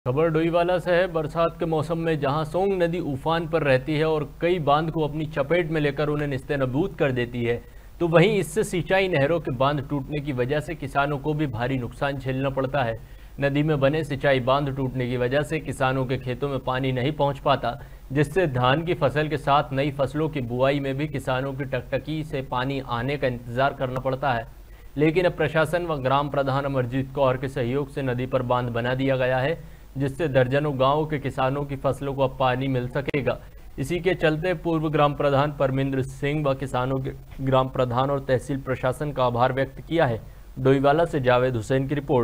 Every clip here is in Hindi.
खबर डोईवाला से है। बरसात के मौसम में जहां सोंग नदी उफान पर रहती है और कई बांध को अपनी चपेट में लेकर उन्हें निस्तेनाबूद कर देती है, तो वहीं इससे सिंचाई नहरों के बांध टूटने की वजह से किसानों को भी भारी नुकसान झेलना पड़ता है। नदी में बने सिंचाई बांध टूटने की वजह से किसानों के खेतों में पानी नहीं पहुंच पाता, जिससे धान की फसल के साथ नई फसलों की बुआई में भी किसानों की टकटकी से पानी आने का इंतजार करना पड़ता है। लेकिन अब प्रशासन व ग्राम प्रधान अमरजीत कौर के सहयोग से नदी पर बांध बना दिया गया है, जिससे दर्जनों गांवों के किसानों की फसलों को अब पानी मिल सकेगा। इसी के चलते पूर्व ग्राम प्रधान परमिंद्र सिंह व किसानों के ग्राम प्रधान और तहसील प्रशासन का आभार व्यक्त किया है। डोईवाला से जावेद हुसैन की रिपोर्ट।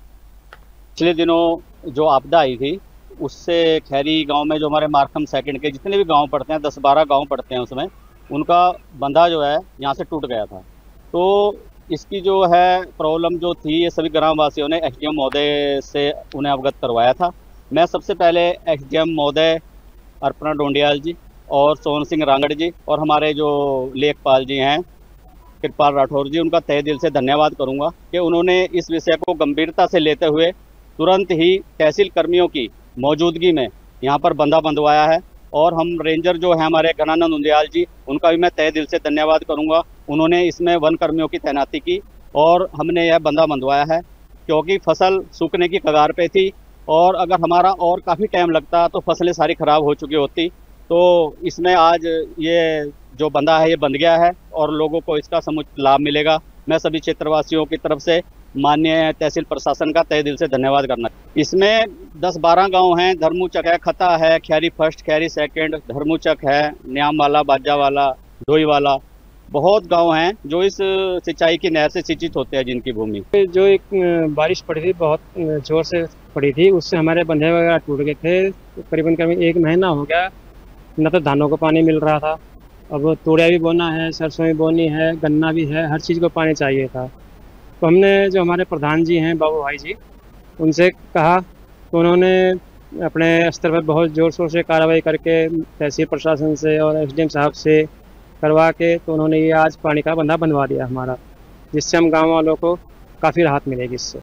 पिछले दिनों जो आपदा आई थी उससे खैरी गांव में जो हमारे मार्कम सेकंड के जितने भी गांव पड़ते हैं, 10-12 गांव पड़ते हैं, उसमें उनका बंधा जो है यहाँ से टूट गया था। तो इसकी जो है प्रॉब्लम जो थी, ये सभी ग्रामवासियों ने एसडीएम महोदय से उन्हें अवगत करवाया था। मैं सबसे पहले एसडीएम महोदय अर्पणा डोंडियाल जी और सोहन सिंह रांगड़ जी और हमारे जो लेखपाल जी हैं कृपाल राठौर जी, उनका तहे दिल से धन्यवाद करूंगा कि उन्होंने इस विषय को गंभीरता से लेते हुए तुरंत ही तहसील कर्मियों की मौजूदगी में यहाँ पर बंधा बंधवाया है। और हम रेंजर जो है हमारे घनानंद उंदियाल जी, उनका भी मैं तहे दिल से धन्यवाद करूंगा। उन्होंने इसमें वन कर्मियों की तैनाती की और हमने यह बंधा बंधवाया है, क्योंकि फसल सूखने की कगार पे थी और अगर हमारा और काफ़ी टाइम लगता तो फसलें सारी खराब हो चुकी होती। तो इसमें आज ये जो बंधा है ये बंध गया है और लोगों को इसका समुचित लाभ मिलेगा। मैं सभी क्षेत्रवासियों की तरफ से माननीय तहसील प्रशासन का तहे दिल से धन्यवाद करना। इसमें 10-12 गांव हैं। धर्मूचक है, खता है, खैरी फर्स्ट, खैरी सेकंड, धर्मूचक है, न्यामवाला, बाजावाला, डोईवाला, बहुत गांव हैं जो इस सिंचाई की नहर से सिंचित होते हैं, जिनकी भूमि जो एक बारिश पड़ी थी, बहुत जोर से पड़ी थी, उससे हमारे बंधे वगैरह टूट गए थे। करीबन 1 महीना हो गया, न तो धानों को पानी मिल रहा था। अब तोड़िया भी बोना है, सरसों भी बोनी है, गन्ना भी है, हर चीज़ को पानी चाहिए था। तो हमने जो हमारे प्रधान जी हैं बाबू भाई जी, उनसे कहा, तो उन्होंने अपने स्तर पर बहुत ज़ोर शोर से कार्रवाई करके तहसील प्रशासन से और एसडीएम साहब से करवा के, तो उन्होंने ये आज पानी का बंधा बनवा दिया हमारा, जिससे हम गाँव वालों को काफ़ी राहत मिलेगी इससे।